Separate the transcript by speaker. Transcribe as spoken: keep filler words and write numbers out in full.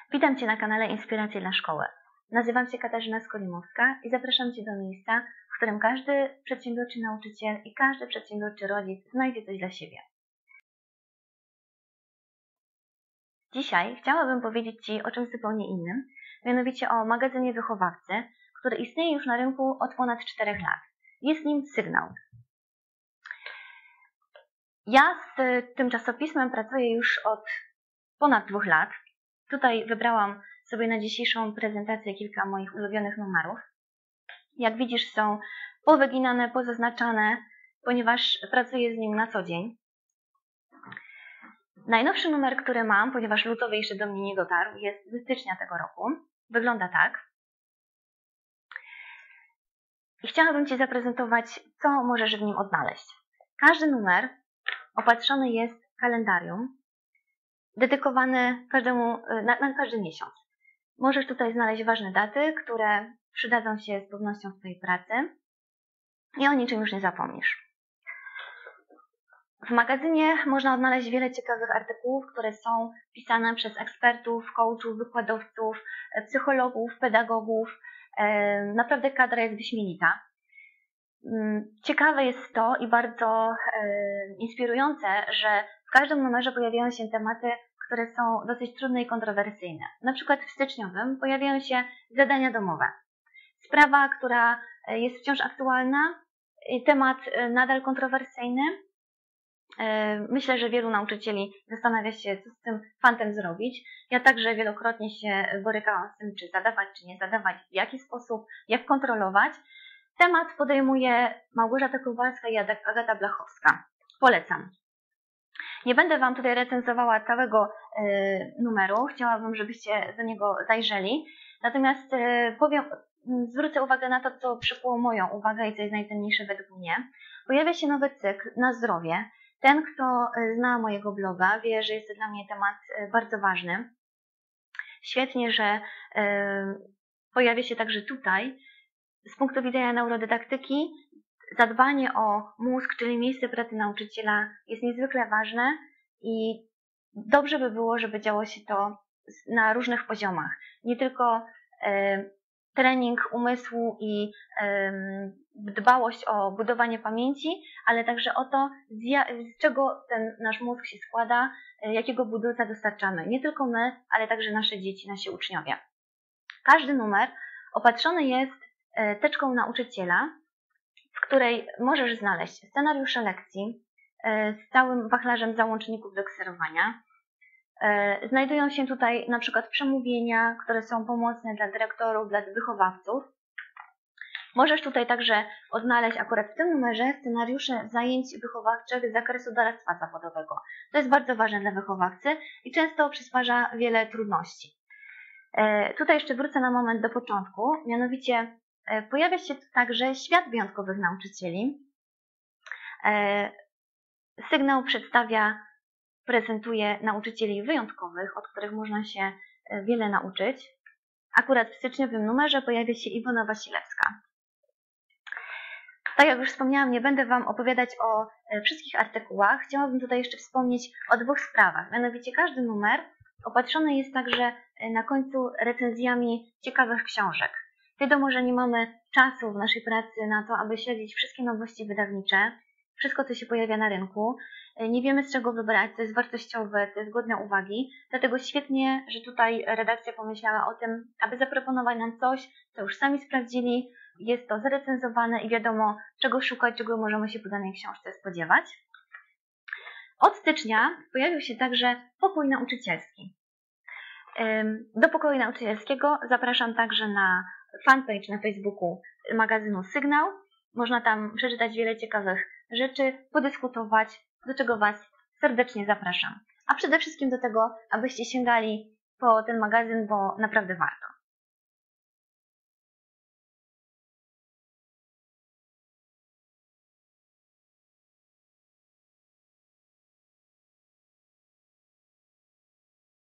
Speaker 1: Witam Cię na kanale Inspiracje dla Szkoły. Nazywam się Katarzyna Skolimowska i zapraszam Cię do miejsca, w którym każdy przedsiębiorczy nauczyciel i każdy przedsiębiorczy rodzic znajdzie coś dla siebie. Dzisiaj chciałabym powiedzieć Ci o czymś zupełnie innym, mianowicie o magazynie Wychowawcy, który istnieje już na rynku od ponad czterech lat. Jest nim Sygnał. Ja z tym czasopismem pracuję już od ponad dwóch lat. Tutaj wybrałam sobie na dzisiejszą prezentację kilka moich ulubionych numerów. Jak widzisz, są powyginane, pozaznaczane, ponieważ pracuję z nim na co dzień. Najnowszy numer, który mam, ponieważ lutowy jeszcze do mnie nie dotarł, jest ze stycznia tego roku. Wygląda tak. I chciałabym Ci zaprezentować, co możesz w nim odnaleźć. Każdy numer opatrzony jest kalendarium, dedykowany każdemu, na, na każdy miesiąc. Możesz tutaj znaleźć ważne daty, które przydadzą się z pewnością w Twojej pracy i o niczym już nie zapomnisz. W magazynie można odnaleźć wiele ciekawych artykułów, które są pisane przez ekspertów, coachów, wykładowców, psychologów, pedagogów. Naprawdę kadra jest wyśmienita. Ciekawe jest to i bardzo inspirujące, że w każdym numerze pojawiają się tematy, które są dosyć trudne i kontrowersyjne. Na przykład w styczniowym pojawiają się zadania domowe. Sprawa, która jest wciąż aktualna, temat nadal kontrowersyjny. Myślę, że wielu nauczycieli zastanawia się, co z tym fantem zrobić. Ja także wielokrotnie się borykałam z tym, czy zadawać, czy nie zadawać, w jaki sposób, jak kontrolować. Temat podejmuje Małgorzata Kowalska i Agata Blachowska. Polecam. Nie będę Wam tutaj recenzowała całego numeru, chciałabym, żebyście do niego zajrzeli. Natomiast powiem, zwrócę uwagę na to, co przykuło moją uwagę i co jest najcenniejsze według mnie. Pojawia się nowy cykl na zdrowie. Ten, kto zna mojego bloga, wie, że jest to dla mnie temat bardzo ważny. Świetnie, że pojawia się także tutaj. Z punktu widzenia neurodydaktyki zadbanie o mózg, czyli miejsce pracy nauczyciela, jest niezwykle ważne i dobrze by było, żeby działo się to na różnych poziomach. Nie tylko e, trening umysłu i e, dbałość o budowanie pamięci, ale także o to, z, ja, z czego ten nasz mózg się składa, e, jakiego budulca dostarczamy. Nie tylko my, ale także nasze dzieci, nasi uczniowie. Każdy numer opatrzony jest e, teczką nauczyciela, w której możesz znaleźć scenariusze lekcji z całym wachlarzem załączników do kserowania. Znajdują się tutaj na przykład przemówienia, które są pomocne dla dyrektorów, dla wychowawców. Możesz tutaj także odnaleźć akurat w tym numerze scenariusze zajęć wychowawczych z zakresu doradztwa zawodowego. To jest bardzo ważne dla wychowawcy i często przysparza wiele trudności. Tutaj jeszcze wrócę na moment do początku, mianowicie pojawia się także świat wyjątkowych nauczycieli. Sygnał przedstawia, prezentuje nauczycieli wyjątkowych, od których można się wiele nauczyć. Akurat w styczniowym numerze pojawia się Iwona Wasilewska. Tak jak już wspomniałam, nie będę Wam opowiadać o wszystkich artykułach. Chciałabym tutaj jeszcze wspomnieć o dwóch sprawach. Mianowicie każdy numer opatrzony jest także na końcu recenzjami ciekawych książek. Wiadomo, że nie mamy czasu w naszej pracy na to, aby śledzić wszystkie nowości wydawnicze, wszystko, co się pojawia na rynku. Nie wiemy, z czego wybrać, co jest wartościowe, co jest godne uwagi. Dlatego świetnie, że tutaj redakcja pomyślała o tym, aby zaproponować nam coś, co już sami sprawdzili. Jest to zarecenzowane i wiadomo, czego szukać, czego możemy się po danej książce spodziewać. Od stycznia pojawił się także pokój nauczycielski. Do pokoju nauczycielskiego zapraszam także na fanpage na Facebooku magazynu Sygnał. Można tam przeczytać wiele ciekawych rzeczy, podyskutować, do czego Was serdecznie zapraszam. A przede wszystkim do tego, abyście sięgali po ten magazyn, bo naprawdę warto.